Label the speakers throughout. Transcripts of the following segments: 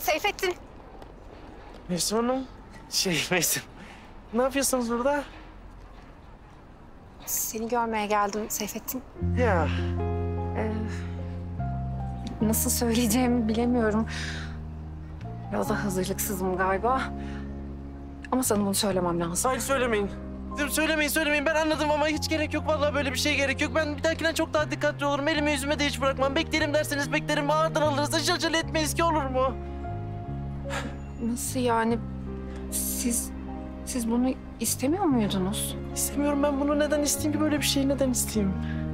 Speaker 1: Seyfettin.
Speaker 2: Mevsim Hanım. Mevsim. Ne yapıyorsunuz burada?
Speaker 1: Seni görmeye geldim Seyfettin.
Speaker 2: Ya.
Speaker 1: Nasıl söyleyeceğimi bilemiyorum. Biraz da hazırlıksızım galiba. Ama sana bunu söylemem lazım.
Speaker 2: Hayır söylemeyin. Söylemeyin. Ben anladım ama hiç gerek yok. Vallahi böyle bir şeye gerek yok. Ben bir dahakine çok daha dikkatli olurum. Elimi yüzüme de hiç bırakmam. Beklerim derseniz beklerim. Ağırdan alırız. Hiç acele etmeyiz ki, olur mu?
Speaker 1: Nasıl yani? Siz bunu istemiyor muydunuz?
Speaker 2: İstemiyorum ben bunu. Neden isteyeyim ki böyle bir şeyi? Neden isteyeyim?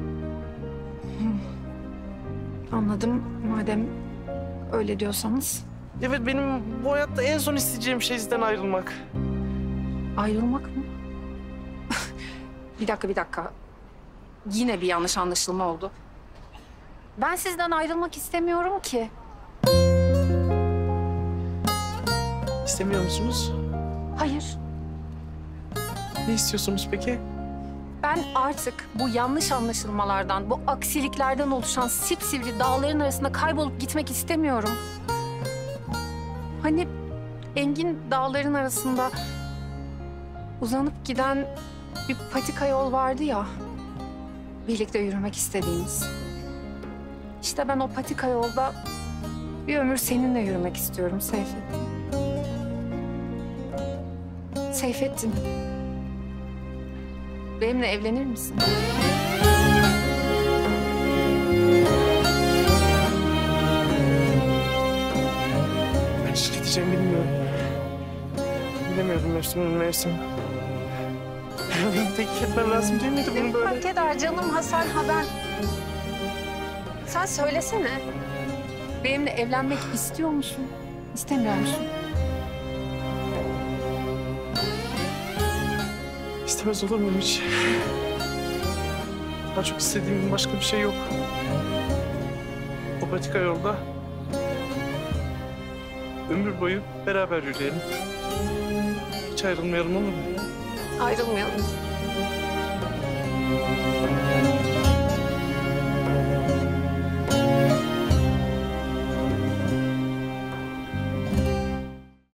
Speaker 1: Anladım. Madem öyle diyorsanız.
Speaker 2: Evet, benim bu hayatta en son isteyeceğim şey sizden ayrılmak.
Speaker 1: Ayrılmak mı? Bir dakika. Yine bir yanlış anlaşılma oldu. Ben sizden ayrılmak istemiyorum ki.
Speaker 2: İstemiyor musunuz?
Speaker 1: Hayır.
Speaker 2: Ne istiyorsunuz peki?
Speaker 1: Ben artık bu yanlış anlaşılmalardan, bu aksiliklerden oluşan sipsivri dağların arasında kaybolup gitmek istemiyorum. Hani engin dağların arasında uzanıp giden bir patika yol vardı ya, birlikte yürümek istediğimiz. İşte ben o patika yolda bir ömür seninle yürümek istiyorum Seyfettin. Seyfettin, benimle evlenir misin?
Speaker 2: Ben hiç gideceğim bilmiyorum. Bilemiyorum Mevsim. Teklif etmem lazım değil miydi bunu böyle?
Speaker 1: Fark eder canım Hasan Haber. Sen söylesene. Benimle evlenmek istiyor musun? İstemiyor musun?
Speaker 2: İstemez olur muyum hiç? Daha çok istediğim başka bir şey yok. O patika yolda ömür boyu beraber yürüyelim. Hiç ayrılmayalım, olur mu?
Speaker 1: Ayrılmayalım.